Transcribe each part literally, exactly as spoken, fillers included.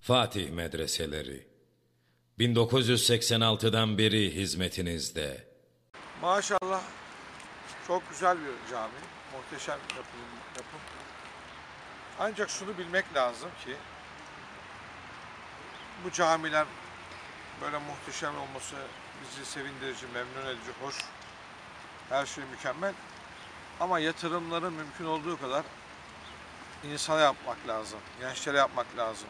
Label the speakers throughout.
Speaker 1: Fatih Medreseleri bin dokuz yüz seksen altıdan beri hizmetinizde.
Speaker 2: Maşallah çok güzel bir cami, muhteşem yapım, yapım. Ancak şunu bilmek lazım ki bu camiler böyle muhteşem olması bizi sevindirici, memnun edici, hoş, her şey mükemmel. Ama yatırımları mümkün olduğu kadar insana yapmak lazım, gençlere yapmak lazım.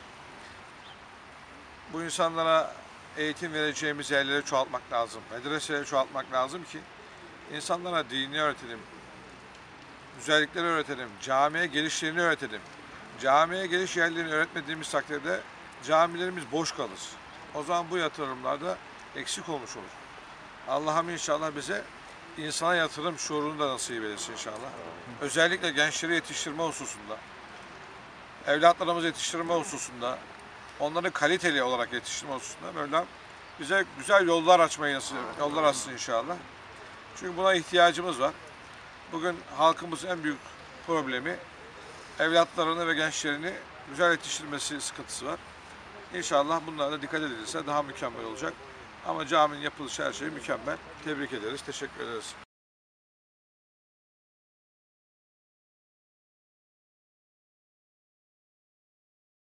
Speaker 2: Bu insanlara eğitim vereceğimiz yerleri çoğaltmak lazım, medreseleri çoğaltmak lazım ki insanlara dini öğretelim, güzellikleri öğretelim, camiye gelişlerini öğretelim. Camiye geliş yerlerini öğretmediğimiz takdirde camilerimiz boş kalır. O zaman bu yatırımlarda eksik olmuş olur. Allah'ım inşallah bize insana yatırım şuurunu da nasip eylesin inşallah. Özellikle gençleri yetiştirme hususunda, evlatlarımızı yetiştirme hususunda, onları kaliteli olarak yetiştirme hususunda Mevlam bize güzel yollar açmayı nasip, yollar açsın inşallah. Çünkü buna ihtiyacımız var. Bugün halkımızın en büyük problemi evlatlarını ve gençlerini güzel yetiştirmesi sıkıntısı var. İnşallah bunlara da dikkat edilirse daha mükemmel olacak. Ama caminin yapılışı her şey mükemmel. Tebrik ederiz, teşekkür ederiz.